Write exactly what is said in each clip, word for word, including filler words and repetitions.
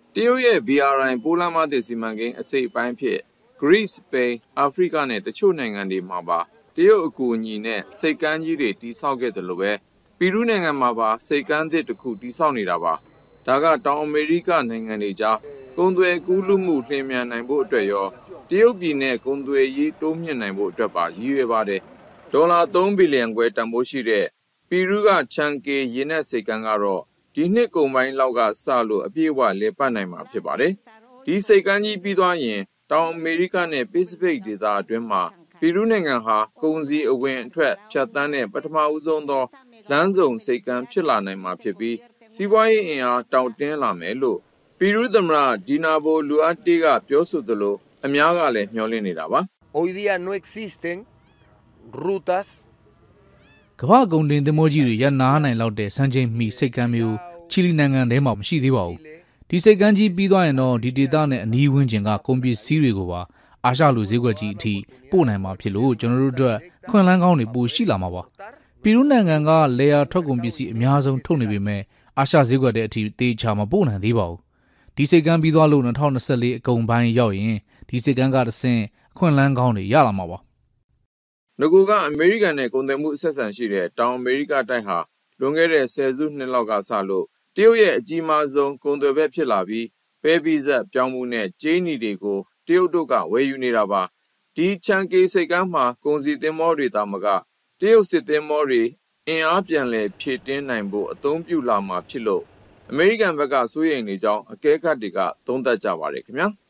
တရုတ်ရဲ့ ဘီ အာร์ အိုင် ပိုးလမ်းမသစ်စီမံကိန်းအစိတ်အပိုင်းဖြစ် Greece, Spain, အာဖရိကနဲ့တချို့နိုင်ငံတွေမှာပါတရုတ်အကူအညီနဲ့စိတ်ကမ်းကြီးတွေတည်ဆောက်ခဲ့တယ်လို့ပဲပီရူးနိုင်ငံမှာပါစိတ်ကမ်းသစ်တစ်ခုတည်ဆောက်နေတာပါဒါကတောင်အမေရိကနိုင်ငံတွေကြားကုန်သွယ်ကူးလူမှုလျင်မြန်နိုင်ဖို့အတွက်ရောတရုတ်ပြည်နဲ့ကုန်သွယ်ရေးတိုးမြင့်နိုင်ဖို့အတွက်ပါရည်ရွယ်ပါတယ်ဒေါ်လာသုံးဘီလီယံခွဲတန်ဖိုးရှိတဲ့ပီရူးကချန်ကေရေနက်စိတ်ကမ်းကတော့ဒီနှစ်ကုန်ပိုင်းလောက်ကစလို့အပြည့်အဝလည်ပတ်နိုင်မှာဖြစ်ပါတယ်ဒီစိတ်ကမ်းကြီးပြီးသွားရင်တောင်အမေရိကနဲ့ပစိဖိတ်ဒေသအတွင်းမှာပီရူးနိုင်ငံဟာကုန်စည်အဝင်အထွက်ဖြတ်သန်းတဲ့ပထမဦးဆုံးသောလမ်းစုံစိတ်ကမ်းဖြစ်လာနိုင်မှာဖြစ်ပြီးစီးပွားရေးအင်အားတောင့်တင်းလာမယ်လို့ပီရူးသမ္မတဒီနာဘိုလူအာတေးကပြောဆိုသလိုအများကလည်းမျှော်လင့်နေတာပါ Hoy día no existen rutas ကမ္ဘာကုန်တင်သင်္ဘောကြီးတွေရနားနိုင်လောက်တဲ့စံချိန်မီစိတ်ကမ်းမျိုးချီလီနိုင်ငံထဲမှာမရှိသေးပါဘူးဒီစိတ်ကမ်းကြီးပြီးသွားရင်တော့ဒီဒေသနဲ့အနီးဝန်းကျင်ကကုန်ပစ္စည်းတွေကိုပါအာရှလူဈေးကွက်ကြီးအထိပို့နိုင်မှာဖြစ်လို့ကျွန်တော်တို့အတွက်ခွင့်လန်းကောင်းတွေပိုရှိလာမှာပါပီရူးနိုင်ငံကလေယာထွက်ကုန်ပစ္စည်းအများဆုံးထုတ်နေပေမဲ့အာရှဈေးကွက်တဲ့အထိတေချာမပို့နိုင်သေးပါဘူးဒီစိတ်ကမ်းပြီးသွားလို့၂၀၂၄အကုန်ပိုင်းရောက်ရင်ဒီစိတ်ကမ်းကတဆင့်အခွင့်လန်းကောင်းတွေရလာမှာပါငကူကအမေရိကန်နဲ့ကုန်သွယ်မှုအဆက်ဆံရှိတဲ့တောင်အမေရိကတိုက်ဟာလွန်ခဲ့တဲ့ဆယ်စုနှစ်လောက်ကစလို့တရုတ်ရဲ့အကြီးမားဆုံးကုန်သွယ်ဘက်ဖြစ်လာပြီးပဲပိစက်ပြောင်းမှုနဲ့ကြေးနီတွေကိုတရုတ်တို့ကဝယ်ယူနေတာပါဒီချန်ကေစိတ်ကမ်းမှာကုန်စည်သင်္ဘောတွေသာမကတရုတ်စစ်သင်္ဘောတွေအင်အားပြန်လည်ဖြည့်တင်းနိုင်ဖို့အသုံးပြုလာမှာဖြစ်လို့အမေရိကန်ဘက်ကစိုးရိမ်နေကြောင်းအကဲခတ်တွေကသုံးသပ်ကြပါတယ်ခင်ဗျာ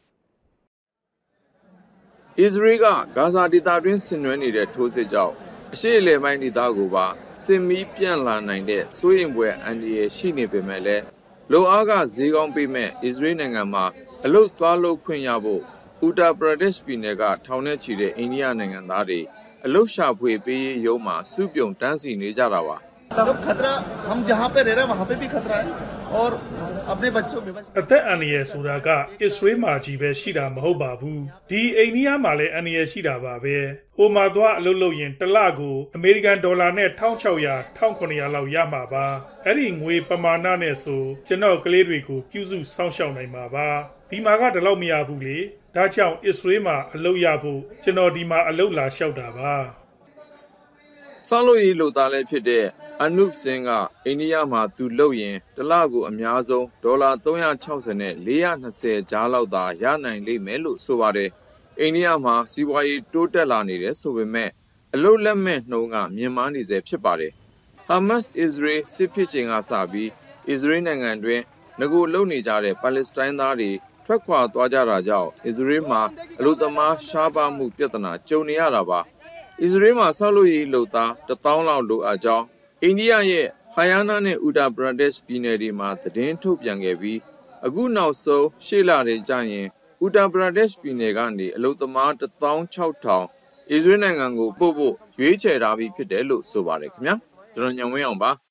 အစ္စရေးကဂါဇာဒေသတွင်းဆင်နွှဲနေတဲ့ထိုးစစ်ကြောင့်အရှေ့အလယ်ပိုင်းဒေသကိုပါစစ်မီးပြန့်လာနိုင်တဲ့စိုးရိမ်ဖွယ်အန္တရာယ်ရှိနေပေမဲ့လည်းလုံအားကဈေးကောင်းပေးမဲ့အစ္စရေးနိုင်ငံမှာအလုတ်သွားလို့ခွင့်ရဖို့ဥတာပရဒက်ရှ်ပြည်နယ်ကထောင်နဲ့ချီတဲ့အိန္ဒိယနိုင်ငံသားတွေအလုတ်ရှာဖွေပေးရေးရုံးမှာစုပြုံတန်းစီနေကြတာပါ सब खतरा हम जहां पे रह रहे हैं वहां पे भी खतरा है और अपने बच्चों में အသက်အန္တရာယ်ဆိုတာကအစ္စရေးမှာကြီးပဲရှိတာမဟုတ်ပါဘူးဒီအိန္ဒိယမှာလည်းအန္တရာယ်ရှိတာပါပဲဟိုမှာသွားအလုပ်လုပ်ရင်တစ်လကိုအမေရိကန်ဒေါ်လာနဲ့၁၆၀၀ ၁၇၀၀လောက်ရမှာပါအဲ့ဒီငွေပမာဏနဲ့ဆိုကျွန်တော်ကလေးတွေကိုပြုစုစောင့်ရှောက်နိုင်မှာပါဒီမှာကတလောက်မရဘူးလေဒါကြောင့်အစ္စရေးမှာအလုပ်ရဖို့ကျွန်တော်ဒီမှာအလုပ်လာလျှောက်တာပါဆောက်လုပ်ရေးလုပ်သားလည်းဖြစ်တဲ့အနုပစင်းကအိန္ဒိယမှာသူလုပ်ရင်တစ်လကိုအများဆုံးဒေါ်လာ၃၆၀နဲ့၄၂၀ကြားလောက်သာရနိုင်လိမ့်မယ်လို့ဆိုပါတယ်အိန္ဒိယမှာစီးပွားရေးတိုးတက်လာနေတယ်ဆိုပေမဲ့အလုပ်လက်မဲ့နှုန်းကမြင့်မားနေစေဖြစ်ပါတယ်ဟာမတ်စ်အစ္စရေးစစ်ဖြစ်ချိန်ကစပြီးအစ္စရေးနိုင်ငံတွင်ငကိုလုံနေကြတဲ့ပါလက်စတိုင်းသားတွေထွက်ခွာသွားကြတာကြောင့်အစ္စရေးမှာအလုပ်သမားရှားပါမှုပြဿနာကြုံနေရတာပါအစ္စရေးမှာဆောက်လုပ်ရေးလုပ်သားတစ်သောင်းလောက်လိုအပ်ကြောင်းအိန္ဒိယရဲ့ဟာယာနာနဲ့ဥတာပရဒက်ရှ်ပြည်နယ်တွေမှာသတင်းထုတ်ပြန်ခဲ့ပြီးအခုနောက်ဆုံးရှေ့လတွေကျရင်ဥတာပရဒက်ရှ်ပြည်နယ်ကနေအလုပ်သမားတစ်သောင်းခြောက်ထောင်အစ္စရေးနိုင်ငံကိုပို့ဖို့ရွေးချယ်ထားပြီးဖြစ်တယ်လို့ဆိုပါတယ်ခင်ဗျာကျွန်တော်ညံဝင်းအောင်ပါ